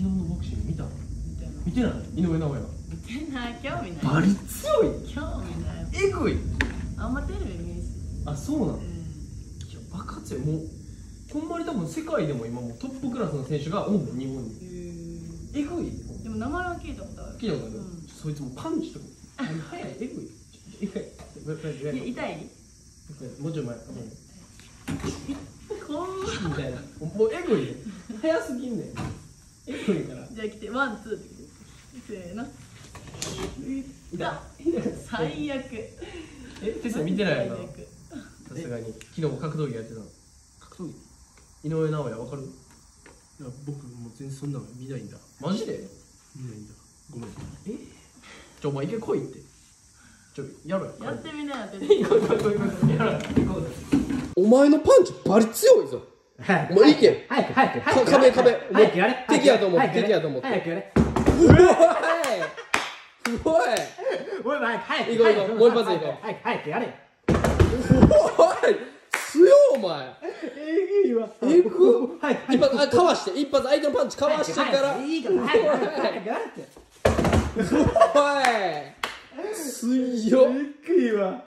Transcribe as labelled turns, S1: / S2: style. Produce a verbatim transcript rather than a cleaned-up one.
S1: 日のボクシング見たの？見てない。井上尚弥。
S2: 見てない。興味ない。
S1: バリ強い。
S2: 興味ない。
S1: えぐい。
S2: あんまテレビ見るし。
S1: あ、そうなの。いや、バカ強い。もうほんまに多分世界でも今もうトップクラスの選手がおんの日本に。えぐい。
S2: でも名前は聞いたことある。
S1: 聞いたことある。そいつもパンチとか速い。えぐい。えぐい。
S2: いや、痛い？
S1: もうちょい前。
S2: こん
S1: みたいな。もうえぐいね。早すぎんねん。えぐいから。
S2: じゃあ来て、ワン、ツーって来て。せーの。
S1: 痛い。
S2: 最悪。
S1: え、テスト見てないよな。さすがに。昨日も格闘技やってたの。格闘技井上尚弥わかる？い
S3: や、僕もう全然そんなの見ないんだ。
S1: マジで？
S3: 見ないんだ。ごめん。
S1: え？ちょ、お前一回来いって。ちょ、やろよ。
S2: やってみなよって。
S1: 行こう行こう行こう行こう。やろよ。行こう。
S4: お前のパンチバリ強いぞ。もういけ。
S5: 早く早く早く。
S4: 壁壁。
S5: 早くやれ。
S4: 敵やと思って敵やと思って。
S5: 早くやれ。
S4: おい。おい。
S5: おい早く。
S4: 行こう行こう。もう一発行こう。
S5: 早く早くやれ。
S4: おい。強お前。
S5: えぐいわ。
S4: えぐ。
S5: 早く。
S4: 一発あかわして一発相手のパンチかわしてから。
S5: いいから早く早くやれって。
S4: おい。強っ。
S5: えぐいわ。